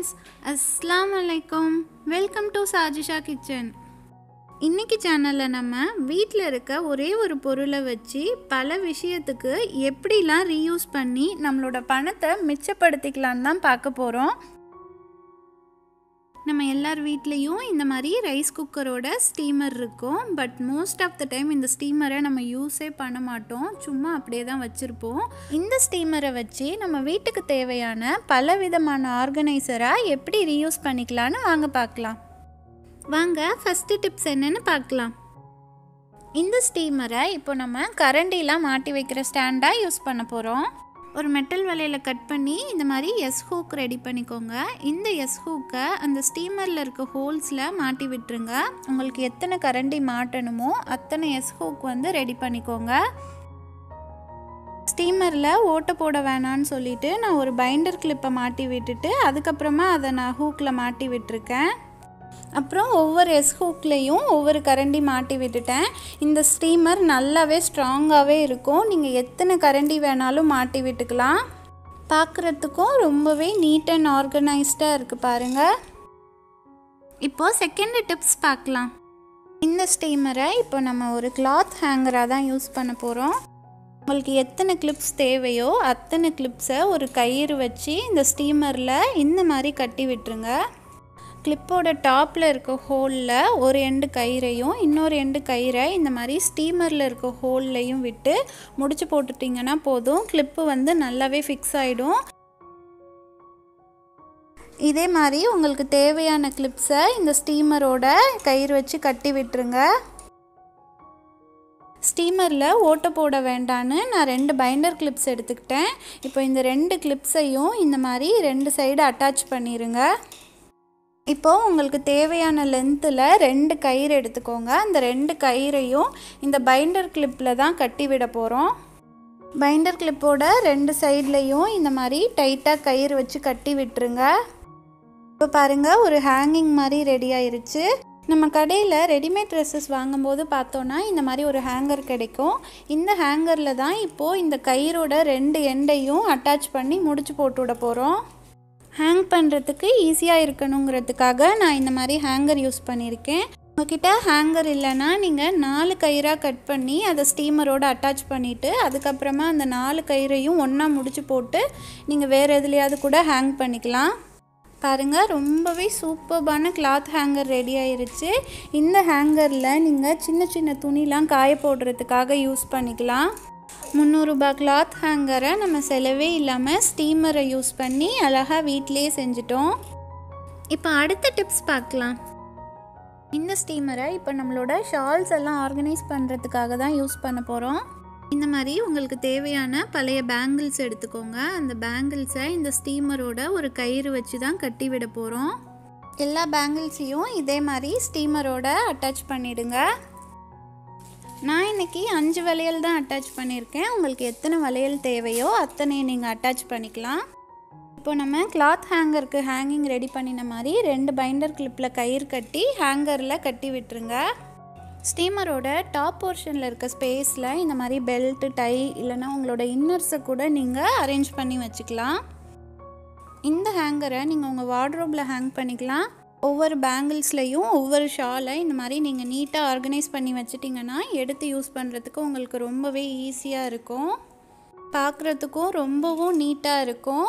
Friends, அஸ்ஸலாமு அலைக்கும். Welcome to Sajisha kitchen. இன்றைக்கி சேனலில் நம்ம வீட்டில் இருக்க ஒரே ஒரு பொருளை வச்சு பல விஷயத்துக்கு எப்படிலாம் ரீயூஸ் பண்ணி நம்மளோட பணத்தை மிச்சப்படுத்திக்கலான்னு தான் பார்க்க போகிறோம். நம்ம எல்லார் வீட்லேயும் இந்த மாதிரி ரைஸ் குக்கரோட ஸ்டீமர் இருக்கும். But most of the time இந்த ஸ்டீமரை நம்ம யூஸே பண்ண மாட்டோம், சும்மா அப்படியே தான் வச்சுருப்போம். இந்த ஸ்டீமரை வச்சு நம்ம வீட்டுக்கு தேவையான பல விதமான ஆர்கனைசராக எப்படி ரீயூஸ் பண்ணிக்கலான்னு வாங்க பார்க்கலாம். வாங்க ஃபஸ்ட்டு டிப்ஸ் என்னென்னு பார்க்கலாம். இந்த ஸ்டீமரை இப்போ நம்ம கரண்டிலாம் மாட்டி வைக்கிற ஸ்டாண்டாக யூஸ் பண்ண போகிறோம். ஒரு மெட்டல் வலையில் கட் பண்ணி இந்த மாதிரி எஸ் ஹூக் ரெடி பண்ணிக்கோங்க. இந்த எஸ் ஹூக்கை அந்த ஸ்டீமரில் இருக்க ஹோல்ஸில் மாட்டி விட்டுருங்க. உங்களுக்கு எத்தனை கரண்டி மாட்டணுமோ அத்தனை எஸ் ஹூக் ரெடி பண்ணிக்கோங்க. ஸ்டீமரில் ஓட்டை போட வேணான்னு சொல்லிவிட்டு நான் ஒரு பைண்டர் கிளிப்பை மாட்டி விட்டுட்டு அதுக்கப்புறமா அதை நான் ஹூக்கில் மாட்டி விட்டுருக்கேன். அப்புறம் ஒவ்வொரு எஸ் ஹூக்லேயும் ஒவ்வொரு கரண்டி மாட்டி விட்டுட்டேன். இந்த ஸ்டீமர் நல்லாவே ஸ்ட்ராங்காகவே இருக்கும். நீங்கள் எத்தனை கரண்டி வேணாலும் மாட்டி விட்டுக்கலாம். பார்க்குறதுக்கும் ரொம்பவே நீட் அண்ட் ஆர்கனைஸ்டாக இருக்குது பாருங்கள். இப்போது செகண்ட் டிப்ஸ் பார்க்கலாம். இந்த ஸ்டீமரை இப்போ நம்ம ஒரு கிளாத் ஹேங்கராக தான் யூஸ் பண்ண போகிறோம். உங்களுக்கு எத்தனை கிளிப்ஸ் தேவையோ அத்தனை கிளிப்ஸை ஒரு கயிறு வச்சு இந்த ஸ்டீமரில் இந்த மாதிரி கட்டி விட்டுருங்க. கிளிப்போட டாப்பில் இருக்க ஹோலில் ஒரு எண்டு கயிறையும் இன்னொரு எண்டு கயிறை இந்த மாதிரி ஸ்டீமரில் இருக்க ஹோல்லையும் விட்டு முடிச்சு போட்டுட்டிங்கன்னா போதும். கிளிப்பு நல்லாவே ஃபிக்ஸ் ஆகிடும். இதே மாதிரி உங்களுக்கு தேவையான கிளிப்ஸை இந்த ஸ்டீமரோட கயிறு வச்சு கட்டி விட்டுருங்க. ஸ்டீமரில் ஓட்டை போட வேண்டான்னு நான் 2 பைண்டர் கிளிப்ஸ் எடுத்துக்கிட்டேன். இப்போ இந்த 2 கிளிப்ஸையும் இந்த மாதிரி 2 சைடு அட்டாச் பண்ணிடுங்க. இப்போது உங்களுக்கு தேவையான லென்த்தில் 2 கயிறு எடுத்துக்கோங்க. அந்த 2 கயிறையும் இந்த பைண்டர் கிளிப்பில் தான் கட்டி விட போகிறோம். பைண்டர் கிளிப்போட 2 சைட்லேயும் இந்த மாதிரி டைட்டாக கயிறு வச்சு கட்டி விட்டுருங்க. இப்போ பாருங்கள், ஒரு ஹேங்கிங் மாதிரி ரெடி ஆயிருச்சு. நம்ம கடையில் ரெடிமேட் ட்ரெஸ்ஸஸ் வாங்கும்போது பார்த்தோன்னா இந்த மாதிரி ஒரு ஹேங்கர் கிடைக்கும். இந்த ஹேங்கரில் தான் இப்போது இந்த கயிறோட 2 எண்டையும் அட்டாச் பண்ணி முடிச்சு போட்டு விட போகிறோம். ஹேங் பண்ணுறதுக்கு ஈஸியாக இருக்கணுங்கிறதுக்காக நான் இந்த மாதிரி ஹேங்கர் யூஸ் பண்ணியிருக்கேன். உங்கள்கிட்ட ஹேங்கர் இல்லைன்னா நீங்கள் 4 கயிறாக கட் பண்ணி அதை ஸ்டீமரோடு அட்டாச் பண்ணிவிட்டு அதுக்கப்புறமா அந்த 4 கயிறையும் ஒன்றா முடிச்சு போட்டு நீங்கள் வேறு எதுலையாவது கூட ஹேங் பண்ணிக்கலாம். பாருங்கள், ரொம்பவே சூப்பர்பான கிளாத் ஹேங்கர் ரெடி ஆயிருச்சு. இந்த ஹேங்கரில் நீங்கள் சின்ன சின்ன துணிலாம் காய போடுறதுக்காக யூஸ் பண்ணிக்கலாம். 300 ரூபாய் கிளாத் ஹேங்கரை நம்ம செலவே இல்லாமல் ஸ்டீமரை யூஸ் பண்ணி அழகாக வீட்டிலே செஞ்சிட்டோம். இப்போ அடுத்த டிப்ஸ் பார்க்கலாம். இந்த ஸ்டீமரை இப்போ நம்மளோட ஷால்ஸ் எல்லாம் ஆர்கனைஸ் பண்ணுறதுக்காக தான் யூஸ் பண்ண போகிறோம். இந்த மாதிரி உங்களுக்கு தேவையான பழைய பேங்கிள்ஸ் எடுத்துக்கோங்க. அந்த பேங்கிள்ஸை இந்த ஸ்டீமரோட ஒரு கயிறு வச்சு தான் கட்டி விட போகிறோம். எல்லா பேங்கிள்ஸையும் இதே மாதிரி ஸ்டீமரோட அட்டாச் பண்ணிவிடுங்க. நான் இன்றைக்கி 5 வளையல் தான் அட்டாச் பண்ணியிருக்கேன். உங்களுக்கு எத்தனை வளையல் தேவையோ அத்தனை நீங்கள் அட்டாச் பண்ணிக்கலாம். இப்போ நம்ம கிளாத் ஹேங்கருக்கு ஹேங்கிங் ரெடி பண்ணின மாதிரி 2 பைண்டர் கிளிப்பில் கயிறு கட்டி ஹேங்கரில் கட்டி விட்டுருங்க. ஸ்டீமரோட டாப் போர்ஷனில் இருக்க ஸ்பேஸில் இந்த மாதிரி பெல்ட்டு, டை இல்லைனா உங்களோட இன்னர்ஸை கூட நீங்கள் அரேஞ்ச் பண்ணி வச்சுக்கலாம். இந்த ஹேங்கரை நீங்கள் உங்கள் வார்ட்ரோப்பில் ஹேங் பண்ணிக்கலாம். ஒவ்வொரு பேங்கிள்ஸ்லையும் ஒவ்வொரு ஷாலை இந்த மாதிரி நீங்கள் நீட்டாக ஆர்கனைஸ் பண்ணி வச்சிட்டிங்கன்னா எடுத்து யூஸ் பண்ணுறதுக்கு உங்களுக்கு ரொம்பவே ஈஸியாக இருக்கும். பார்க்குறதுக்கும் ரொம்பவும் நீட்டாக இருக்கும்.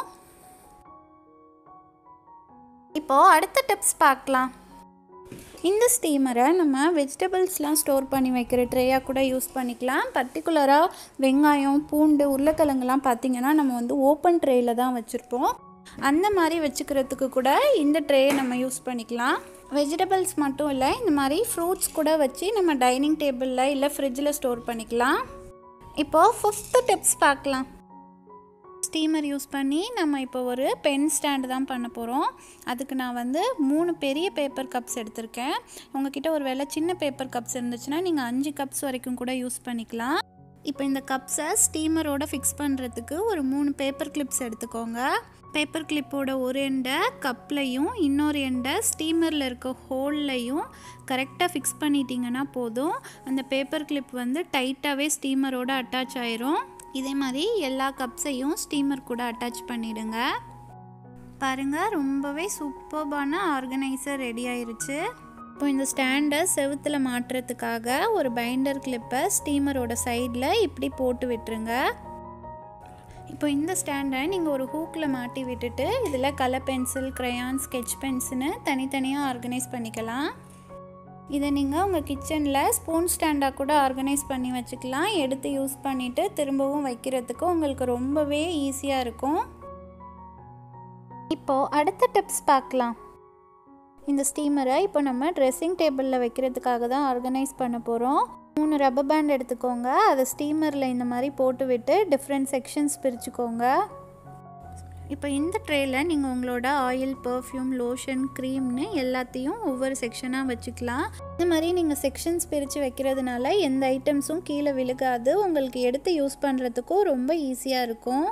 இப்போது அடுத்த டிப்ஸ் பார்க்கலாம். இந்த ஸ்டீமரை நம்ம வெஜிடபிள்ஸ்லாம் ஸ்டோர் பண்ணி வைக்கிற ட்ரேயாக கூட யூஸ் பண்ணிக்கலாம். பர்டிகுலராக வெங்காயம், பூண்டு, உருளைக்கிழங்குலாம் பார்த்திங்கன்னா நம்ம ஓப்பன் ட்ரேயில் தான் வச்சுருப்போம். அந்த மாதிரி வச்சுக்கிறதுக்கு கூட இந்த ட்ரேயை நம்ம யூஸ் பண்ணிக்கலாம். வெஜிடபிள்ஸ் மட்டும் இல்லை, இந்த மாதிரி ஃப்ரூட்ஸ் கூட வச்சு நம்ம டைனிங் டேபிளில் இல்லை ஃப்ரிட்ஜில் ஸ்டோர் பண்ணிக்கலாம். இப்போது 5th டிப்ஸ் பார்க்கலாம். ஸ்டீமர் யூஸ் பண்ணி நம்ம இப்போ ஒரு பென் ஸ்டாண்டு தான் பண்ண போகிறோம். அதுக்கு நான் 3 பெரிய பேப்பர் கப்ஸ் எடுத்திருக்கேன். உங்ககிட்ட ஒரு வேளை சின்ன பேப்பர் கப்ஸ் இருந்துச்சுன்னா நீங்கள் 5 கப்ஸ் வரைக்கும் கூட யூஸ் பண்ணிக்கலாம். இப்போ இந்த கப்ஸை ஸ்டீமரோட ஃபிக்ஸ் பண்ணுறதுக்கு ஒரு 3 பேப்பர் கிளிப்ஸ் எடுத்துக்கோங்க. பேப்பர் கிளிப்போட ஒரு எண்டை கப்லையும் இன்னொரு எண்டை ஸ்டீமரில் இருக்க ஹோல்லையும் கரெக்டாக ஃபிக்ஸ் பண்ணிட்டீங்கன்னா போதும். அந்த பேப்பர் கிளிப் டைட்டாகவே ஸ்டீமரோட அட்டாச் ஆயிரும். இதே மாதிரி எல்லா கப்ஸையும் ஸ்டீமர் கூட அட்டாச் பண்ணிவிடுங்க. பாருங்கள், ரொம்பவே சூப்பர்பான ஆர்கனைசர் ரெடி ஆயிருச்சு. இப்போ இந்த ஸ்டாண்டை செவுத்தில் மாட்டுறதுக்காக ஒரு பைண்டர் கிளிப்பை ஸ்டீமரோட சைடில் இப்படி போட்டு விட்டுருங்க. இப்போ இந்த ஸ்டாண்டை நீங்கள் ஒரு ஹூக்கில் மாட்டி விட்டுட்டு இதில் கலர் பென்சில், க்ரையான், ஸ்கெட்ச் பென்ஸ்னு தனித்தனியாக ஆர்கனைஸ் பண்ணிக்கலாம். இதை நீங்கள் உங்கள் கிச்சனில் ஸ்பூன் ஸ்டாண்டாக கூட ஆர்கனைஸ் பண்ணி வச்சுக்கலாம். எடுத்து யூஸ் பண்ணிவிட்டு திரும்பவும் வைக்கிறதுக்கு உங்களுக்கு ரொம்பவே ஈஸியாக இருக்கும். இப்போது அடுத்த டிப்ஸ் பார்க்கலாம். இந்த ஸ்டீமரை இப்போ நம்ம ட்ரெஸ்ஸிங் டேபிளில் வைக்கிறதுக்காக தான் ஆர்கனைஸ் பண்ண போகிறோம். 3 ரப்பர் பேண்ட் எடுத்துக்கோங்க. அதை ஸ்டீமரில் இந்த மாதிரி போட்டு விட்டு டிஃப்ரெண்ட் செக்ஷன்ஸ் பிரிச்சுக்கோங்க. இப்போ இந்த ட்ரேயில் நீங்கள் உங்களோட ஆயில், பர்ஃப்யூம், லோஷன், க்ரீம்னு எல்லாத்தையும் ஒவ்வொரு செக்ஷனாக வச்சுக்கலாம். இந்த மாதிரி நீங்கள் செக்ஷன்ஸ் பிரித்து வைக்கிறதுனால எந்த ஐட்டம்ஸும் கீழே விழுகாது. உங்களுக்கு எடுத்து யூஸ் பண்ணுறதுக்கும் ரொம்ப ஈஸியாக இருக்கும்.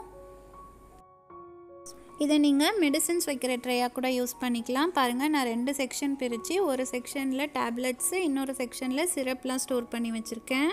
இதை நீங்கள் மெடிசின்ஸ் வைக்கிற ட்ரேயாக கூட யூஸ் பண்ணிக்கலாம். பாருங்கள், நான் 2 செக்ஷன் பிரித்து ஒரு செக்ஷனில் டேப்லெட்ஸு, இன்னொரு செக்ஷனில் சிரப்லாம் ஸ்டோர் பண்ணி வச்சுருக்கேன்.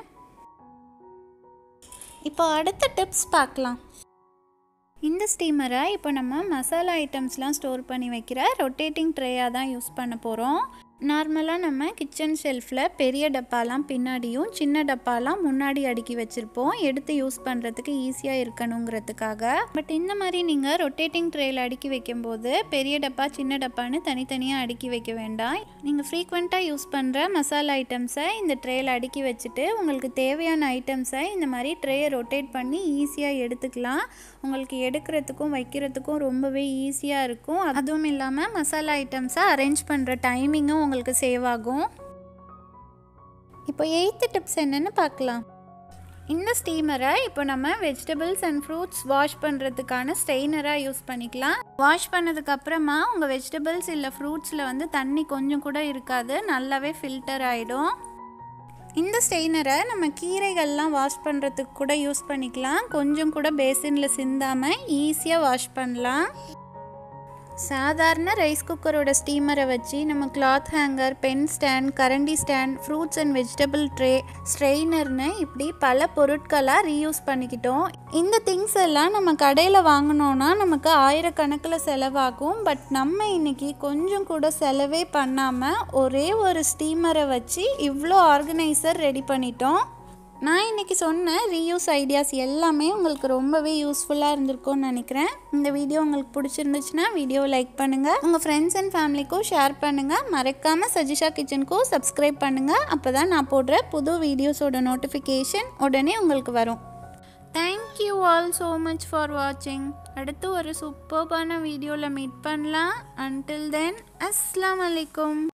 இப்போ அடுத்த டிப்ஸ் பார்க்கலாம். இந்த ஸ்டீமரை இப்போ நம்ம மசாலா ஐட்டம்ஸ்லாம் ஸ்டோர் பண்ணி வைக்கிற ரொட்டேட்டிங் ட்ரேயாக தான் யூஸ் பண்ண போகிறோம். நார்மலாக நம்ம கிச்சன் ஷெல்ஃபில் பெரிய டப்பாலாம் பின்னாடியும் சின்ன டப்பாலாம் முன்னாடி அடுக்கி வச்சுருப்போம், எடுத்து யூஸ் பண்ணுறதுக்கு ஈஸியாக இருக்கணுங்கிறதுக்காக. பட் இந்த மாதிரி நீங்கள் ரொட்டேட்டிங் ட்ரேயில் அடுக்கி வைக்கும்போது பெரிய டப்பா, சின்ன டப்பான்னு தனித்தனியாக அடுக்கி வைக்க வேண்டாம். நீங்கள் ஃப்ரீக்வெண்ட்டாக யூஸ் பண்ணுற மசாலா ஐட்டம்ஸை இந்த ட்ரேயில் அடுக்கி வச்சுட்டு உங்களுக்கு தேவையான ஐட்டம்ஸை இந்த மாதிரி ட்ரேயை ரொட்டேட் பண்ணி ஈஸியாக எடுத்துக்கலாம். உங்களுக்கு எடுக்கிறதுக்கும் வைக்கிறதுக்கும் ரொம்பவே ஈஸியாக இருக்கும். அதுவும் இல்லாமல் மசாலா ஐட்டம்ஸை அரேஞ்ச் பண்ணுற டைமிங்கும் உங்களுக்கு சேவ் ஆகும். இப்போ 8th டிப்ஸ் என்னென்னு பார்க்கலாம். இந்த ஸ்டீமரை இப்போ நம்ம வெஜிடபிள்ஸ் அண்ட் ஃப்ரூட்ஸ் வாஷ் பண்ணுறதுக்கான ஸ்ட்ரெயினராக யூஸ் பண்ணிக்கலாம். வாஷ் பண்ணதுக்கப்புறமா உங்கள் வெஜிடபிள்ஸ் இல்லை ஃப்ரூட்ஸில் வந்து தண்ணி கொஞ்சம் கூட இருக்காது, நல்லாவே ஃபில்டர் ஆகிடும். இந்த ஸ்ட்ரெயினரை நம்ம கீரைகள்லாம் வாஷ் பண்ணுறதுக்கு கூட யூஸ் பண்ணிக்கலாம். கொஞ்சம் கூட பேசினில் சிந்தாமல் ஈஸியாக வாஷ் பண்ணலாம். சாதாரண ரைஸ் குக்கரோட ஸ்டீமரை வச்சு நம்ம கிளாத் ஹேங்கர், பென் ஸ்டாண்ட், கரண்டி stand, fruits and vegetable tray, ஸ்ட்ரெயினர்னு இப்படி பல பொருட்களாக ரீயூஸ் பண்ணிக்கிட்டோம். இந்த திங்ஸ் எல்லாம் நம்ம கடையில் வாங்கினோன்னா நமக்கு ஆயிரக்கணக்கில் செலவாகும். பட் நம்ம இன்றைக்கி கொஞ்சம் கூட செலவே பண்ணாமல் ஒரே ஒரு ஸ்டீமரை வச்சு இவ்வளோ ஆர்கனைசர் ரெடி பண்ணிட்டோம். நான் இன்றைக்கி சொன்ன ரீயூஸ் ஐடியாஸ் எல்லாமே உங்களுக்கு ரொம்பவே யூஸ்ஃபுல்லாக இருந்திருக்கும்னு நினைக்கிறேன். இந்த வீடியோ உங்களுக்கு பிடிச்சிருந்துச்சுன்னா வீடியோவை லைக் பண்ணுங்கள், உங்கள் ஃப்ரெண்ட்ஸ் அண்ட் ஃபேமிலிக்கும் ஷேர் பண்ணுங்கள். மறக்காமல் சஜிஷா கிச்சனுக்கும் சப்ஸ்கிரைப் பண்ணுங்கள். அப்போ தான் நான் போடுற புது வீடியோஸோட நோட்டிஃபிகேஷன் உடனே உங்களுக்கு வரும். Thank you all so much for வாட்சிங். அடுத்து ஒரு சூப்பர்பான வீடியோவில் மீட் பண்ணலாம். அன்டில் தென், அஸ்ஸலாமு அலைக்கும்.